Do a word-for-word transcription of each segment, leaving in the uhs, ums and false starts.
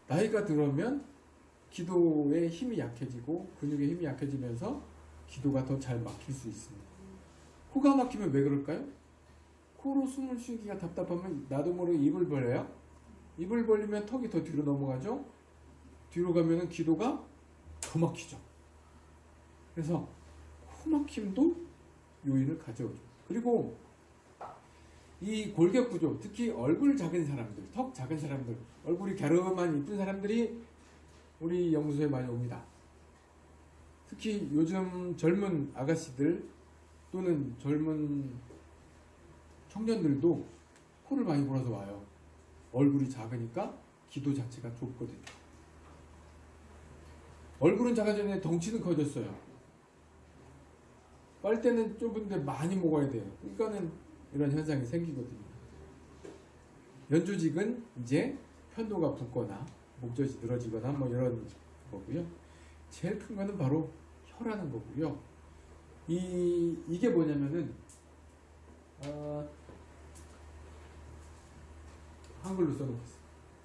나이가 들어오면 기도의 힘이 약해지고 근육의 힘이 약해지면서 기도가 더 잘 막힐 수 있습니다. 코가 막히면 왜 그럴까요? 코로 숨을 쉬기가 답답하면 나도 모르게 입을 벌려요. 입을 벌리면 턱이 더 뒤로 넘어가죠. 뒤로 가면은 기도가 더 막히죠. 그래서 코 막힘도 요인을 가져오죠. 그리고 이 골격 구조, 특히 얼굴 작은 사람들, 턱 작은 사람들, 얼굴이 갸름한 이쁜 사람들이 우리 연구소에 많이 옵니다. 특히 요즘 젊은 아가씨들 또는 젊은 청년들도 코를 많이 골아서 와요. 얼굴이 작으니까 기도 자체가 좁거든요. 얼굴은 작아졌는데 덩치는 커졌어요. 빨대는 좁은데 많이 먹어야 돼요. 그러니까는 이런 현상이 생기거든요. 연조직은 이제 편도가 붓거나 목젖이 늘어지거나 뭐 이런 거고요. 제일 큰 거는 바로 혀라는 거고요. 이, 이게 뭐냐면은, 어, 한글로 써놓겠습니다.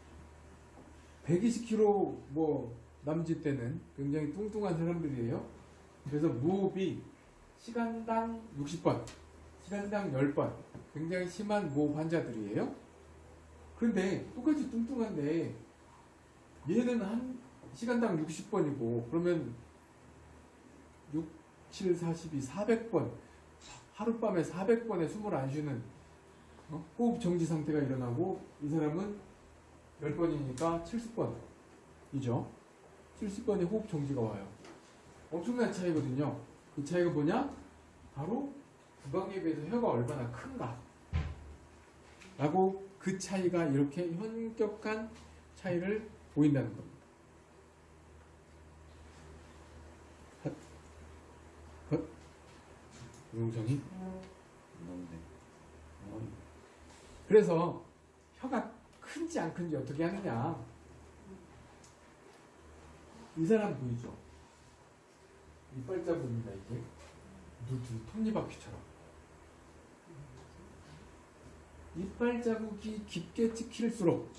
백이십 킬로그램 뭐 남짓 때는 굉장히 뚱뚱한 사람들이에요. 그래서 무호흡이 시간당 육십 번, 시간당 십 번, 굉장히 심한 무호흡 환자들이에요. 그런데 똑같이 뚱뚱한데 얘는 한 시간당 육십 번이고 그러면 육, 칠, 사십이, 사백 번 하룻밤에 사백 번에 숨을 안 쉬는 어? 호흡 정지 상태가 일어나고 이 사람은 십 번이니까 칠십 번이죠. 칠십 번의 호흡 정지가 와요. 엄청난 차이거든요. 그 차이가 뭐냐? 바로 구강에 비해서 혀가 얼마나 큰가 라고 그 차이가 이렇게 현격한 차이를 보인다는 겁니다. 헛, 헛, 용성이 그래서 혀가 큰지 안 큰지 어떻게 하느냐. 이 사람 보이죠? 이빨 자국입니다. 이게 무슨 톱니바퀴처럼 이빨 자국이 깊게 찍힐수록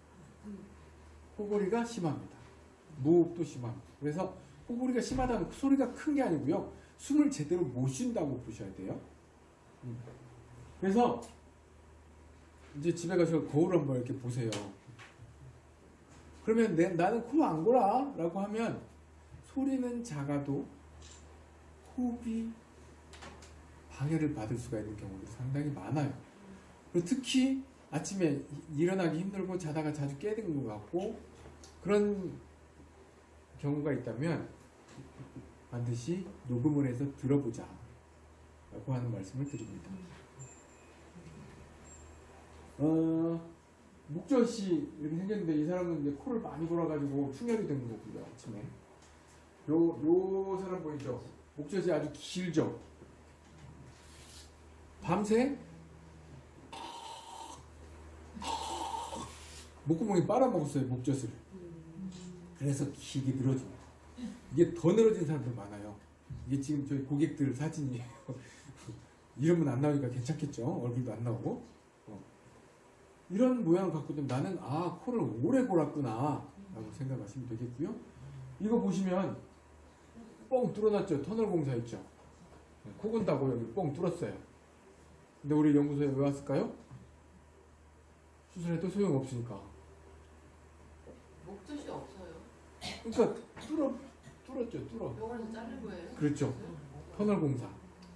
코골이가 심합니다. 무호흡도 심합니다. 그래서 코골이가 심하다면 소리가 큰 게 아니고요. 숨을 제대로 못 쉰다고 보셔야 돼요. 그래서 이제 집에 가서 거울 한번 이렇게 보세요. 그러면 내, 나는 코 안 골아 라고 하면 소리는 작아도 호흡이 방해를 받을 수가 있는 경우도 상당히 많아요. 그리고 특히 아침에 일어나기 힘들고 자다가 자주 깨는 것 같고 그런 경우가 있다면 반드시 녹음을 해서 들어보자 라고 하는 말씀을 드립니다. 어, 목젖이 이렇게 생겼는데 이 사람은 이제 코를 많이 골아가지고 충혈이 된 거고요. 아침에 요, 요 사람 보이죠? 목젖이 아주 길죠? 밤새 목구멍이 빨아먹었어요. 목젖을. 그래서 길게 늘어집니다. 이게 더 늘어진 사람들 많아요. 이게 지금 저희 고객들 사진이에요. 이름은 안 나오니까 괜찮겠죠? 얼굴도 안 나오고. 어. 이런 모양을 갖고 좀 나는 아 코를 오래 골았구나 라고 생각하시면 되겠고요. 이거 보시면 뻥 뚫어놨죠. 터널 공사 있죠. 코 건다고 여기 뻥 뚫었어요. 근데 우리 연구소에 왜 왔을까요? 수술해도 소용없으니까. 목젖이 없어요. 그러니까 뚫어, 뚫었죠. 뚫어. 병원에서 자른 거예요? 그렇죠. 터널 공사.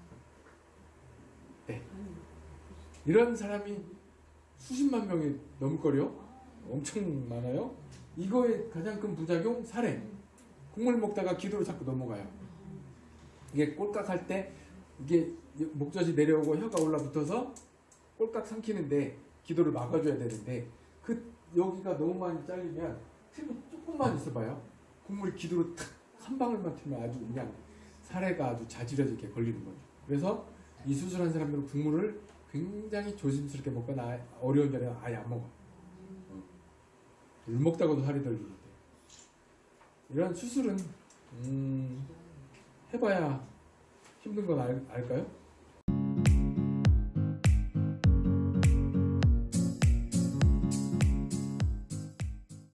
네. 이런 사람이 수십만 명이 넘을걸요? 엄청 많아요. 이거의 가장 큰 부작용, 살해. 국물 먹다가 기도로 자꾸 넘어가요. 이게 꼴깍할 때 이게 목젖이 내려오고 혀가 올라붙어서 꼴깍 삼키는데 기도를 막아줘야 되는데 그 여기가 너무 많이 잘리면 틈이 조금만 있어봐요. 국물 기도로 탁 한 방울만 튀면 아주 그냥 살해가 아주 자지러지게 걸리는 거죠. 그래서 이 수술한 사람들은 국물을 굉장히 조심스럽게 먹거나 어려운 자리는 아예 안 먹어. 물 먹다가도 살이 덜리는데 이런 수술은 음, 해봐야 힘든 건 알, 알까요?